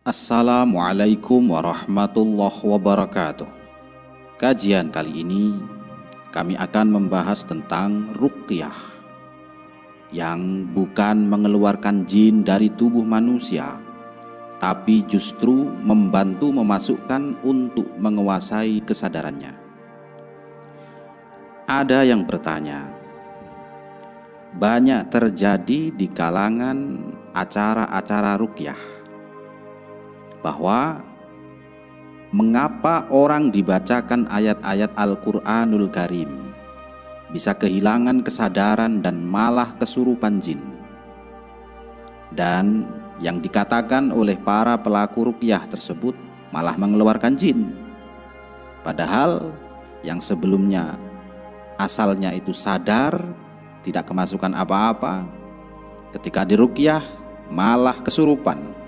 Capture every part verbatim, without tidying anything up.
Assalamualaikum warahmatullahi wabarakatuh. Kajian kali ini kami akan membahas tentang ruqyah yang bukan mengeluarkan jin dari tubuh manusia, tapi justru membantu memasukkan untuk menguasai kesadarannya. Ada yang bertanya, banyak terjadi di kalangan acara-acara ruqyah bahwa mengapa orang dibacakan ayat-ayat Al-Quranul Karim bisa kehilangan kesadaran dan malah kesurupan jin. Dan yang dikatakan oleh para pelaku ruqyah tersebut malah mengeluarkan jin. Padahal yang sebelumnya asalnya itu sadar, tidak kemasukan apa-apa, ketika diruqyah malah kesurupan.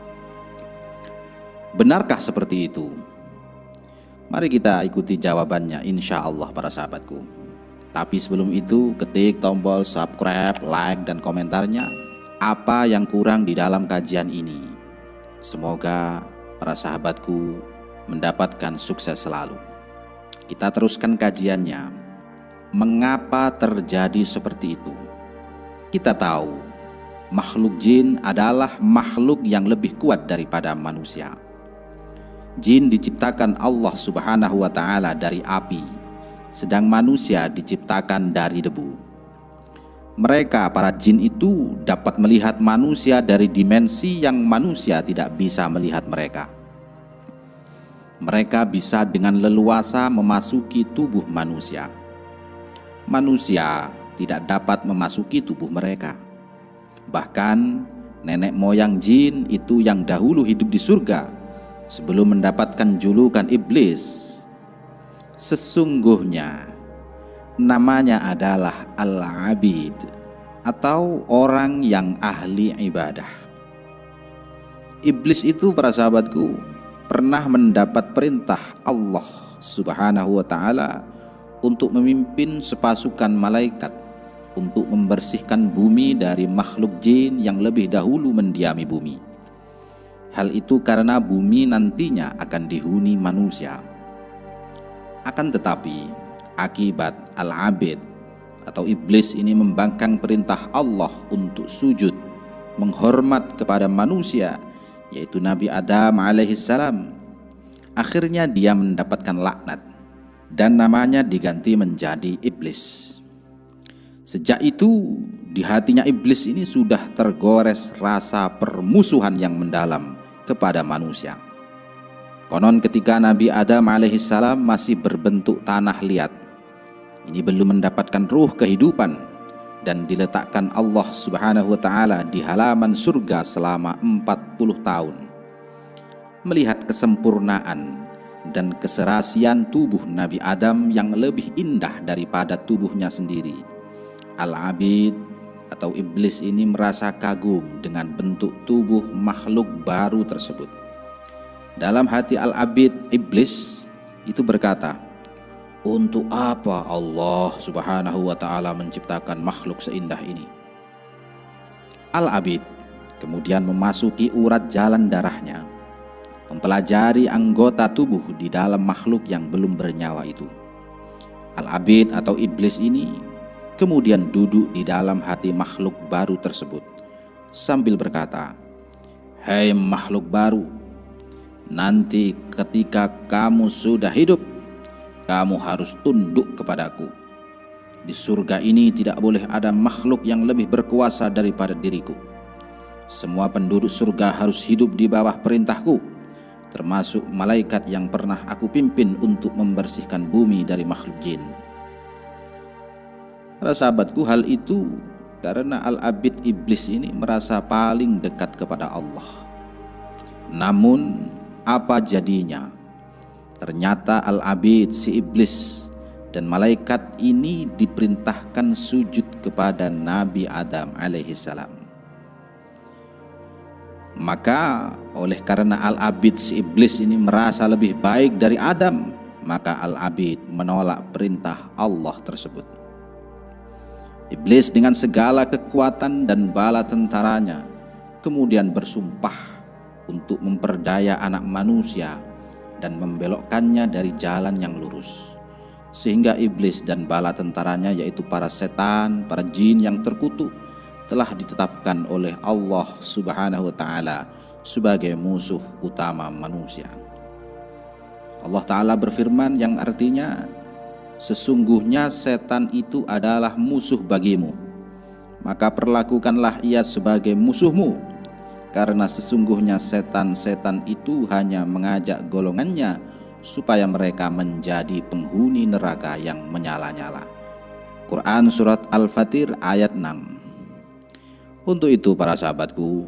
Benarkah seperti itu? Mari kita ikuti jawabannya insya Allah para sahabatku. Tapi sebelum itu ketik tombol subscribe, like, dan komentarnya apa yang kurang di dalam kajian ini. Semoga para sahabatku mendapatkan sukses selalu. Kita teruskan kajiannya. Mengapa terjadi seperti itu? Kita tahu makhluk jin adalah makhluk yang lebih kuat daripada manusia. Jin diciptakan Allah Subhanahu wa Ta'ala dari api, sedang manusia diciptakan dari debu. Mereka, para jin itu, dapat melihat manusia dari dimensi yang manusia tidak bisa melihat mereka. Mereka bisa dengan leluasa memasuki tubuh manusia. Manusia tidak dapat memasuki tubuh mereka. Bahkan nenek moyang jin itu yang dahulu hidup di surga sebelum mendapatkan julukan iblis, sesungguhnya namanya adalah Al-Abid atau orang yang ahli ibadah. Iblis itu, para sahabatku, pernah mendapat perintah Allah Subhanahu wa Ta'ala untuk memimpin sepasukan malaikat untuk membersihkan bumi dari makhluk jin yang lebih dahulu mendiami bumi. Hal itu karena bumi nantinya akan dihuni manusia. Akan tetapi akibat Al-Abid atau iblis ini membangkang perintah Allah untuk sujud menghormat kepada manusia, yaitu Nabi Adam alaihissalam. Akhirnya dia mendapatkan laknat dan namanya diganti menjadi iblis. Sejak itu di hatinya iblis ini sudah tergores rasa permusuhan yang mendalam kepada manusia. Konon ketika Nabi Adam alaihissalam masih berbentuk tanah liat, ini belum mendapatkan ruh kehidupan dan diletakkan Allah Subhanahu wa Ta'ala di halaman surga selama empat puluh tahun. Melihat kesempurnaan dan keserasian tubuh Nabi Adam yang lebih indah daripada tubuhnya sendiri, Al-Abid atau iblis ini merasa kagum dengan bentuk tubuh makhluk baru tersebut. Dalam hati Al-Abid, iblis itu berkata, untuk apa Allah Subhanahu wa Ta'ala menciptakan makhluk seindah ini? Al-Abid kemudian memasuki urat jalan darahnya, mempelajari anggota tubuh di dalam makhluk yang belum bernyawa itu. Al-Abid atau iblis ini kemudian duduk di dalam hati makhluk baru tersebut sambil berkata, "Hai makhluk baru, nanti ketika kamu sudah hidup, kamu harus tunduk kepadaku. Di surga ini tidak boleh ada makhluk yang lebih berkuasa daripada diriku. Semua penduduk surga harus hidup di bawah perintahku, termasuk malaikat yang pernah aku pimpin untuk membersihkan bumi dari makhluk jin." Para sahabatku, hal itu karena Al-Abid iblis ini merasa paling dekat kepada Allah. Namun apa jadinya? Ternyata Al-Abid si iblis dan malaikat ini diperintahkan sujud kepada Nabi Adam alaihissalam. Maka oleh karena Al-Abid si iblis ini merasa lebih baik dari Adam, maka Al-Abid menolak perintah Allah tersebut. Iblis dengan segala kekuatan dan bala tentaranya kemudian bersumpah untuk memperdaya anak manusia dan membelokkannya dari jalan yang lurus, sehingga iblis dan bala tentaranya, yaitu para setan, para jin yang terkutuk, telah ditetapkan oleh Allah Subhanahu wa Ta'ala sebagai musuh utama manusia. Allah Ta'ala berfirman yang artinya, sesungguhnya setan itu adalah musuh bagimu, maka perlakukanlah ia sebagai musuhmu, karena sesungguhnya setan-setan itu hanya mengajak golongannya supaya mereka menjadi penghuni neraka yang menyala-nyala. Quran Surat Al-Fatir ayat enam. Untuk itu para sahabatku,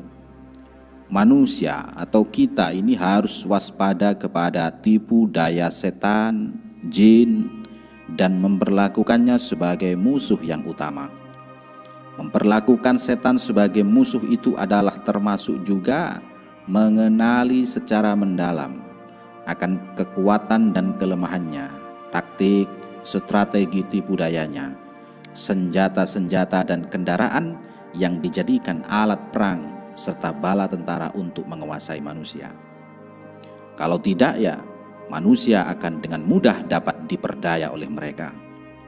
manusia atau kita ini harus waspada kepada tipu daya setan, jin, dan memperlakukannya sebagai musuh yang utama. Memperlakukan setan sebagai musuh itu adalah termasuk juga mengenali secara mendalam akan kekuatan dan kelemahannya, taktik, strategi tipu dayanya, senjata-senjata dan kendaraan yang dijadikan alat perang serta bala tentara untuk menguasai manusia. Kalau tidak, ya manusia akan dengan mudah dapat diperdaya oleh mereka.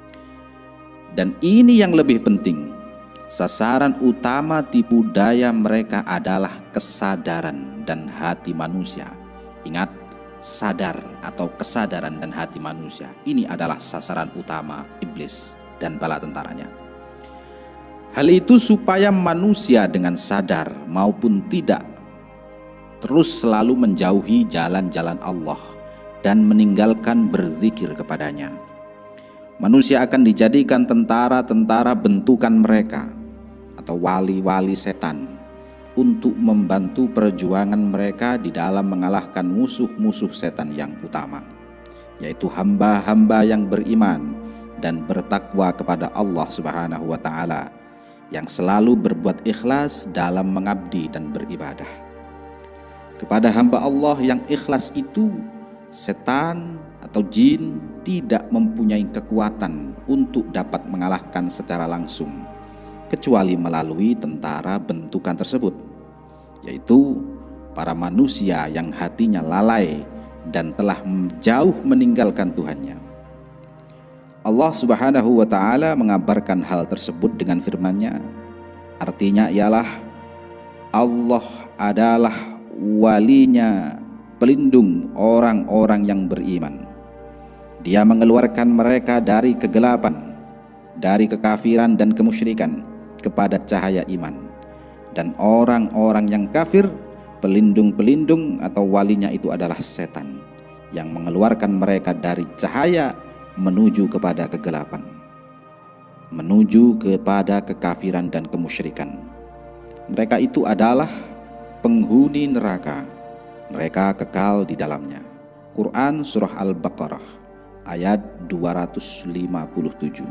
Dan ini yang lebih penting, sasaran utama tipu daya mereka adalah kesadaran dan hati manusia. Ingat, sadar atau kesadaran dan hati manusia ini adalah sasaran utama iblis dan bala tentaranya. Hal itu supaya manusia dengan sadar maupun tidak terus selalu menjauhi jalan-jalan Allah dan meninggalkan berzikir kepadanya. Manusia akan dijadikan tentara-tentara bentukan mereka atau wali-wali setan untuk membantu perjuangan mereka di dalam mengalahkan musuh-musuh setan yang utama, yaitu hamba-hamba yang beriman dan bertakwa kepada Allah Subhanahu wa Ta'ala, yang selalu berbuat ikhlas dalam mengabdi dan beribadah. Kepada hamba Allah yang ikhlas itu, setan atau jin tidak mempunyai kekuatan untuk dapat mengalahkan secara langsung, kecuali melalui tentara bentukan tersebut, yaitu para manusia yang hatinya lalai dan telah jauh meninggalkan Tuhannya. Allah Subhanahu wa Ta'ala mengabarkan hal tersebut dengan firman-Nya. Artinya ialah Allah adalah walinya, pelindung orang-orang yang beriman. Dia mengeluarkan mereka dari kegelapan, dari kekafiran dan kemusyrikan kepada cahaya iman. Dan orang-orang yang kafir, pelindung-pelindung atau walinya itu adalah setan, yang mengeluarkan mereka dari cahaya menuju kepada kegelapan, menuju kepada kekafiran dan kemusyrikan. Mereka itu adalah penghuni neraka, mereka kekal di dalamnya. Quran Surah Al-Baqarah ayat dua ratus lima puluh tujuh.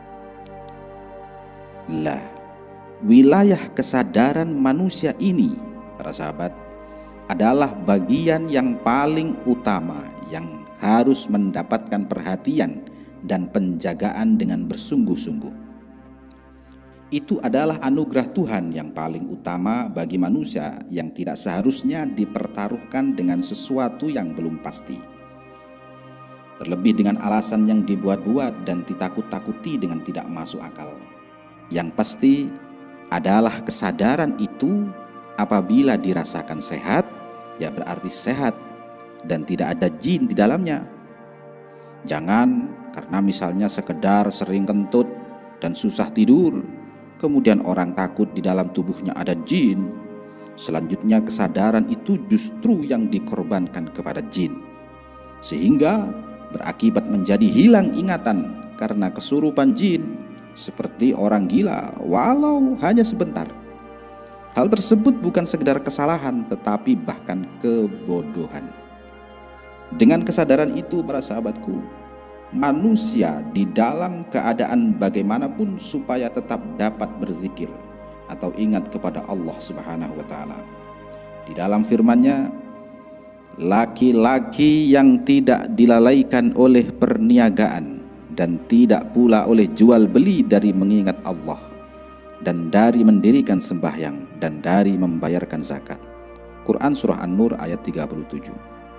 Lah, wilayah kesadaran manusia ini, para sahabat, adalah bagian yang paling utama yang harus mendapatkan perhatian dan penjagaan dengan bersungguh-sungguh. Itu adalah anugerah Tuhan yang paling utama bagi manusia yang tidak seharusnya dipertaruhkan dengan sesuatu yang belum pasti, terlebih dengan alasan yang dibuat-buat dan ditakut-takuti dengan tidak masuk akal. Yang pasti adalah kesadaran itu apabila dirasakan sehat, ya berarti sehat dan tidak ada jin di dalamnya. Jangan karena misalnya sekedar sering kentut dan susah tidur, kemudian orang takut di dalam tubuhnya ada jin. Selanjutnya kesadaran itu justru yang dikorbankan kepada jin, sehingga berakibat menjadi hilang ingatan karena kesurupan jin, seperti orang gila walau hanya sebentar. Hal tersebut bukan sekedar kesalahan, tetapi bahkan kebodohan. Dengan kesadaran itu, para sahabatku, manusia di dalam keadaan bagaimanapun supaya tetap dapat berzikir atau ingat kepada Allah Subhanahu wa Ta'ala. Di dalam firman-Nya, laki-laki yang tidak dilalaikan oleh perniagaan dan tidak pula oleh jual beli dari mengingat Allah dan dari mendirikan sembahyang dan dari membayarkan zakat, Quran surah An-Nur ayat tiga puluh tujuh.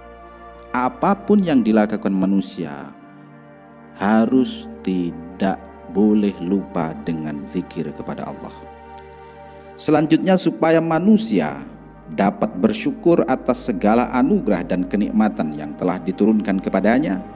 Apapun yang dilakukan manusia harus tidak boleh lupa dengan zikir kepada Allah. Selanjutnya, supaya manusia dapat bersyukur atas segala anugerah dan kenikmatan yang telah diturunkan kepadanya,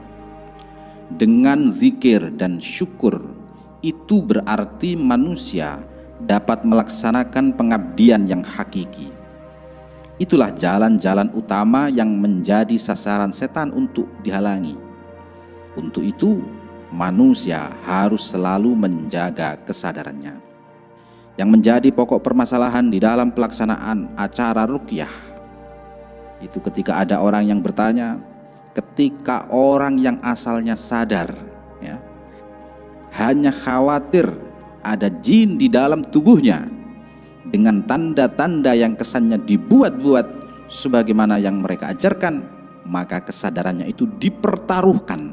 dengan zikir dan syukur itu berarti manusia dapat melaksanakan pengabdian yang hakiki. Itulah jalan-jalan utama yang menjadi sasaran setan untuk dihalangi. Untuk itu, manusia harus selalu menjaga kesadarannya. Yang menjadi pokok permasalahan di dalam pelaksanaan acara ruqyah itu ketika ada orang yang bertanya, ketika orang yang asalnya sadar, ya, hanya khawatir ada jin di dalam tubuhnya, dengan tanda-tanda yang kesannya dibuat-buat sebagaimana yang mereka ajarkan, maka kesadarannya itu dipertaruhkan.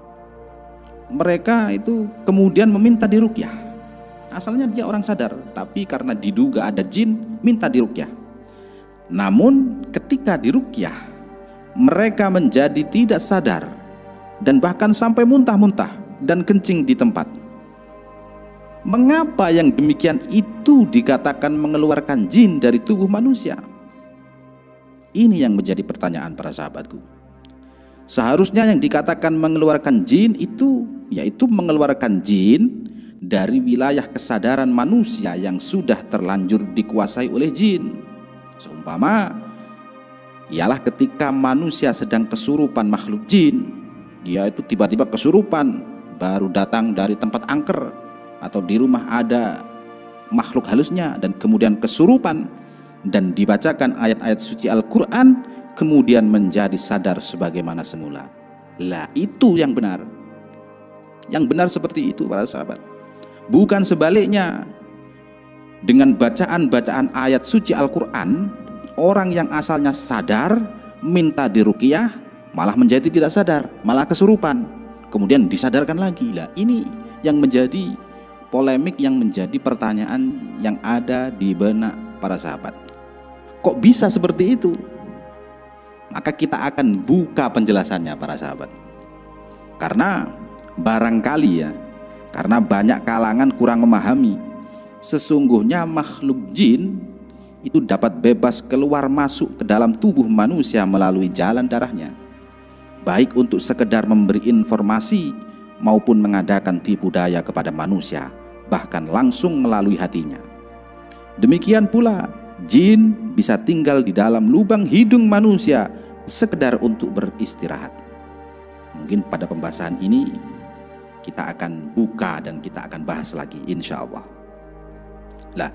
Mereka itu kemudian meminta diruqyah. Asalnya dia orang sadar, tapi karena diduga ada jin, minta diruqyah. Namun ketika diruqyah, mereka menjadi tidak sadar dan bahkan sampai muntah-muntah dan kencing di tempat. Mengapa yang demikian itu dikatakan mengeluarkan jin dari tubuh manusia? Ini yang menjadi pertanyaan para sahabatku. Seharusnya yang dikatakan mengeluarkan jin itu yaitu mengeluarkan jin dari wilayah kesadaran manusia yang sudah terlanjur dikuasai oleh jin. Seumpama ialah ketika manusia sedang kesurupan makhluk jin, dia itu tiba-tiba kesurupan, baru datang dari tempat angker atau di rumah ada makhluk halusnya dan kemudian kesurupan dan dibacakan ayat-ayat suci Al-Quran, kemudian menjadi sadar sebagaimana semula. Lah itu yang benar. Yang benar seperti itu para sahabat. Bukan sebaliknya. Dengan bacaan-bacaan ayat suci Al-Quran, orang yang asalnya sadar minta diruqyah malah menjadi tidak sadar, malah kesurupan, kemudian disadarkan lagi. Lah ini yang menjadi polemik, yang menjadi pertanyaan yang ada di benak para sahabat. Kok bisa seperti itu? Maka kita akan buka penjelasannya para sahabat. Karena barangkali ya, karena banyak kalangan kurang memahami, sesungguhnya makhluk jin itu dapat bebas keluar masuk ke dalam tubuh manusia melalui jalan darahnya, baik untuk sekedar memberi informasi maupun mengadakan tipu daya kepada manusia, bahkan langsung melalui hatinya. Demikian pula jin bisa tinggal di dalam lubang hidung manusia sekedar untuk beristirahat. Mungkin pada pembahasan ini kita akan buka dan kita akan bahas lagi insya Allah. Lah,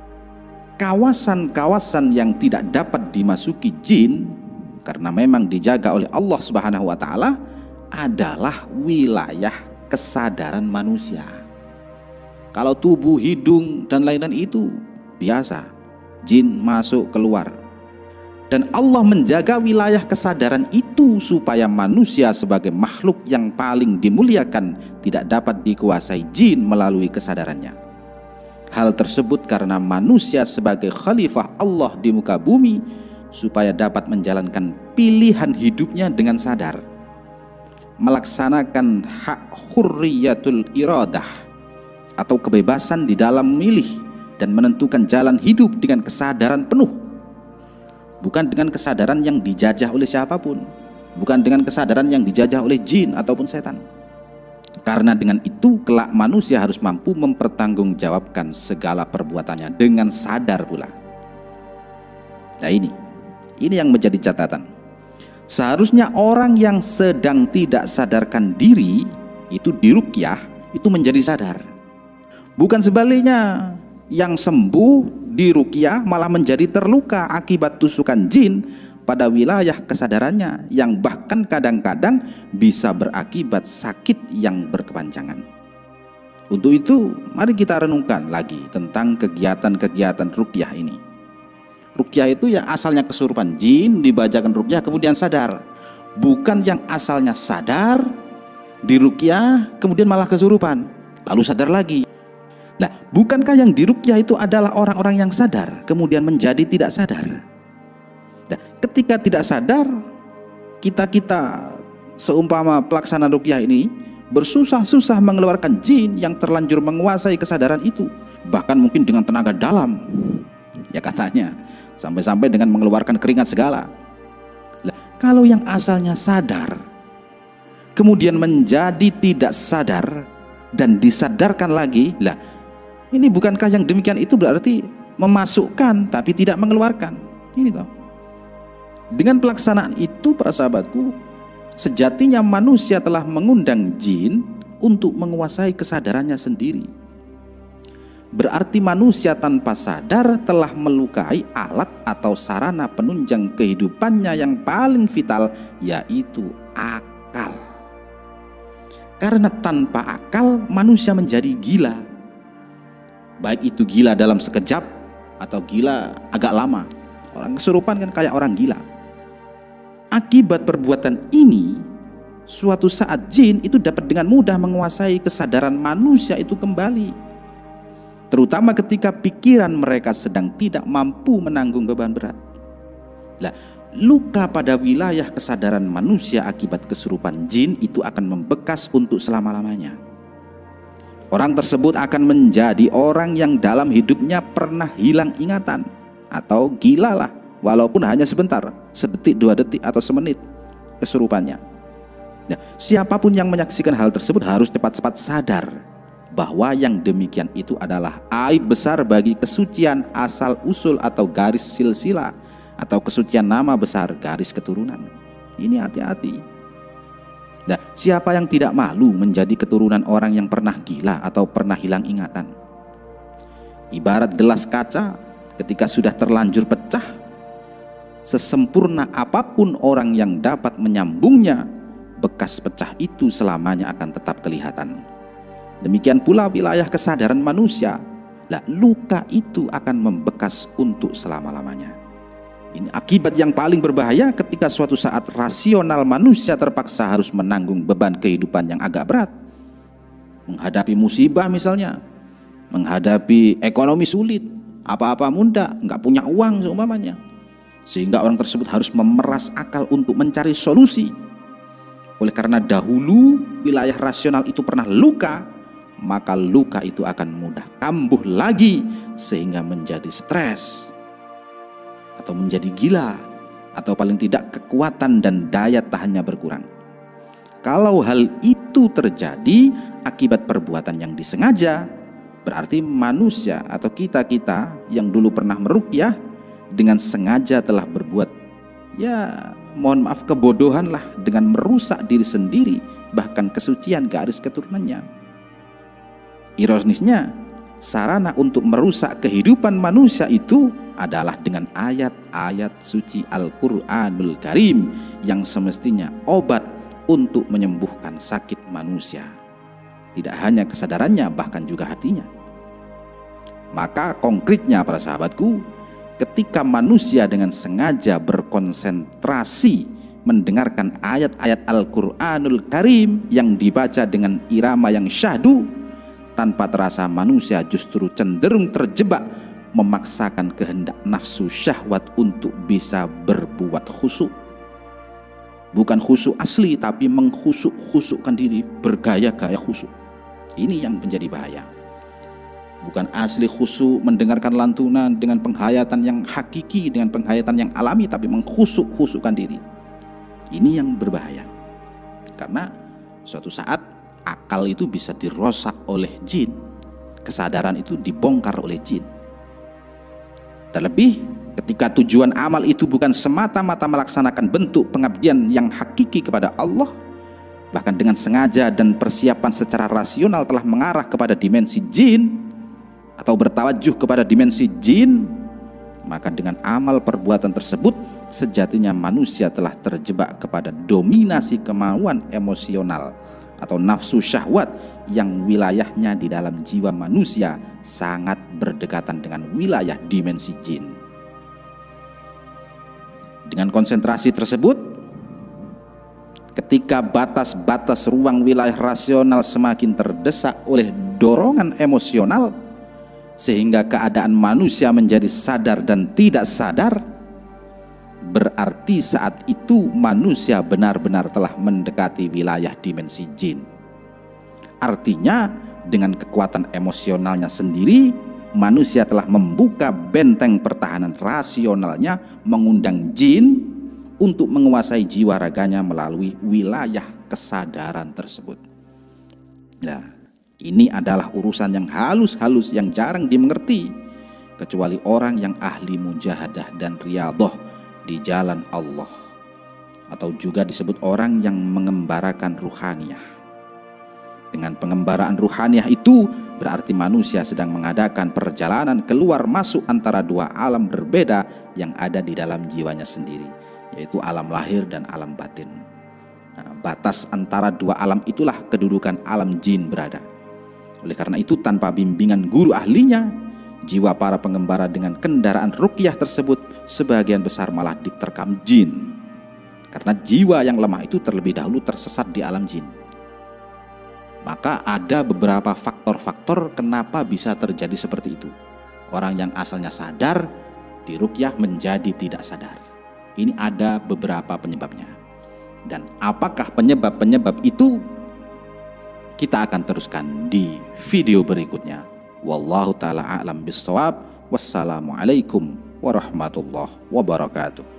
kawasan-kawasan yang tidak dapat dimasuki jin karena memang dijaga oleh Allah Subhanahu wa taala adalah wilayah kesadaran manusia. Kalau tubuh, hidung dan lain-lain itu biasa, jin masuk keluar. Dan Allah menjaga wilayah kesadaran itu supaya manusia sebagai makhluk yang paling dimuliakan tidak dapat dikuasai jin melalui kesadarannya. Hal tersebut karena manusia sebagai khalifah Allah di muka bumi supaya dapat menjalankan pilihan hidupnya dengan sadar, melaksanakan hak hurriyatul iradah atau kebebasan di dalam memilih dan menentukan jalan hidup dengan kesadaran penuh. Bukan dengan kesadaran yang dijajah oleh siapapun, bukan dengan kesadaran yang dijajah oleh jin ataupun setan. Karena dengan itu kelak manusia harus mampu mempertanggungjawabkan segala perbuatannya dengan sadar pula. Nah ini, ini yang menjadi catatan. Seharusnya orang yang sedang tidak sadarkan diri itu diruqyah itu menjadi sadar. Bukan sebaliknya, yang sembuh diruqyah malah menjadi terluka akibat tusukan jin pada wilayah kesadarannya yang bahkan kadang-kadang bisa berakibat sakit yang berkepanjangan. Untuk itu, mari kita renungkan lagi tentang kegiatan-kegiatan ruqyah ini. Ruqyah itu ya asalnya kesurupan jin, dibacakan ruqyah kemudian sadar. Bukan yang asalnya sadar, diruqyah kemudian malah kesurupan, lalu sadar lagi. Nah, bukankah yang diruqyah itu adalah orang-orang yang sadar kemudian menjadi tidak sadar? Nah, ketika tidak sadar, kita-kita seumpama pelaksana ruqyah ini bersusah-susah mengeluarkan jin yang terlanjur menguasai kesadaran itu, bahkan mungkin dengan tenaga dalam, ya katanya, sampai-sampai dengan mengeluarkan keringat segala. Nah, kalau yang asalnya sadar kemudian menjadi tidak sadar dan disadarkan lagi, lah ini bukankah yang demikian itu berarti memasukkan tapi tidak mengeluarkan? Ini toh. Dengan pelaksanaan itu para sahabatku, sejatinya manusia telah mengundang jin untuk menguasai kesadarannya sendiri. Berarti manusia tanpa sadar telah melukai alat atau sarana penunjang kehidupannya yang paling vital, yaitu akal. Karena tanpa akal manusia menjadi gila. Baik itu gila dalam sekejap atau gila agak lama. Orang kesurupan kan kayak orang gila. Akibat perbuatan ini, suatu saat jin itu dapat dengan mudah menguasai kesadaran manusia itu kembali. Terutama ketika pikiran mereka sedang tidak mampu menanggung beban berat. Lah, luka pada wilayah kesadaran manusia akibat kesurupan jin itu akan membekas untuk selama-lamanya. Orang tersebut akan menjadi orang yang dalam hidupnya pernah hilang ingatan atau gila lah, walaupun hanya sebentar, sedetik, dua detik atau semenit kesurupannya. Nah, siapapun yang menyaksikan hal tersebut harus cepat-cepat sadar bahwa yang demikian itu adalah aib besar bagi kesucian asal usul atau garis silsilah atau kesucian nama besar garis keturunan. Ini hati-hati. Nah, siapa yang tidak malu menjadi keturunan orang yang pernah gila atau pernah hilang ingatan? Ibarat gelas kaca ketika sudah terlanjur pecah, sesempurna apapun orang yang dapat menyambungnya, bekas pecah itu selamanya akan tetap kelihatan. Demikian pula wilayah kesadaran manusia. Lah, luka itu akan membekas untuk selama-lamanya. Ini akibat yang paling berbahaya ketika suatu saat rasional manusia terpaksa harus menanggung beban kehidupan yang agak berat. Menghadapi musibah misalnya, menghadapi ekonomi sulit, apa-apa mudah, nggak punya uang seumpamanya. Sehingga orang tersebut harus memeras akal untuk mencari solusi. Oleh karena dahulu wilayah rasional itu pernah luka, maka luka itu akan mudah kambuh lagi sehingga menjadi stres atau menjadi gila, atau paling tidak kekuatan dan daya tahannya berkurang. Kalau hal itu terjadi akibat perbuatan yang disengaja, berarti manusia atau kita-kita yang dulu pernah meruqyah dengan sengaja telah berbuat, ya mohon maaf, kebodohan lah dengan merusak diri sendiri, bahkan kesucian garis keturunannya. Ironisnya, sarana untuk merusak kehidupan manusia itu adalah dengan ayat-ayat suci Al-Quranul Karim yang semestinya obat untuk menyembuhkan sakit manusia. Tidak hanya kesadarannya, bahkan juga hatinya. Maka konkretnya para sahabatku, ketika manusia dengan sengaja berkonsentrasi mendengarkan ayat-ayat Al-Quranul Karim yang dibaca dengan irama yang syahdu, tanpa terasa manusia justru cenderung terjebak memaksakan kehendak nafsu syahwat untuk bisa berbuat khusyuk. Bukan khusyuk asli, tapi mengkhusuk-khusukkan diri, bergaya-gaya khusyuk. Ini yang menjadi bahaya. Bukan asli khusyuk mendengarkan lantunan dengan penghayatan yang hakiki, dengan penghayatan yang alami, tapi mengkhusuk-khusukkan diri. Ini yang berbahaya. Karena suatu saat akal itu bisa dirosak oleh jin, kesadaran itu dibongkar oleh jin. Terlebih ketika tujuan amal itu bukan semata-mata melaksanakan bentuk pengabdian yang hakiki kepada Allah, bahkan dengan sengaja dan persiapan secara rasional telah mengarah kepada dimensi jin atau bertawajuh kepada dimensi jin, maka dengan amal perbuatan tersebut sejatinya manusia telah terjebak kepada dominasi kemauan emosional atau nafsu syahwat yang wilayahnya di dalam jiwa manusia sangat berdekatan dengan wilayah dimensi jin. Dengan konsentrasi tersebut, ketika batas-batas ruang wilayah rasional semakin terdesak oleh dorongan emosional, sehingga keadaan manusia menjadi sadar dan tidak sadar, berarti saat itu manusia benar-benar telah mendekati wilayah dimensi jin. Artinya dengan kekuatan emosionalnya sendiri, manusia telah membuka benteng pertahanan rasionalnya, mengundang jin untuk menguasai jiwa raganya melalui wilayah kesadaran tersebut. Nah, ini adalah urusan yang halus-halus yang jarang dimengerti, kecuali orang yang ahli mujahadah dan riyadhah di jalan Allah, atau juga disebut orang yang mengembarakan ruhaniyah. Dengan pengembaraan ruhaniyah itu berarti manusia sedang mengadakan perjalanan keluar masuk antara dua alam berbeda yang ada di dalam jiwanya sendiri, yaitu alam lahir dan alam batin. Nah, batas antara dua alam itulah kedudukan alam jin berada. Oleh karena itu, tanpa bimbingan guru ahlinya, jiwa para pengembara dengan kendaraan ruqyah tersebut sebagian besar malah diterkam jin. Karena jiwa yang lemah itu terlebih dahulu tersesat di alam jin. Maka ada beberapa faktor-faktor kenapa bisa terjadi seperti itu. Orang yang asalnya sadar di ruqyah menjadi tidak sadar. Ini ada beberapa penyebabnya. Dan apakah penyebab-penyebab itu? Kita akan teruskan di video berikutnya. Wallahu ta'ala a'lam bissawab. Wassalamualaikum warahmatullahi wabarakatuh.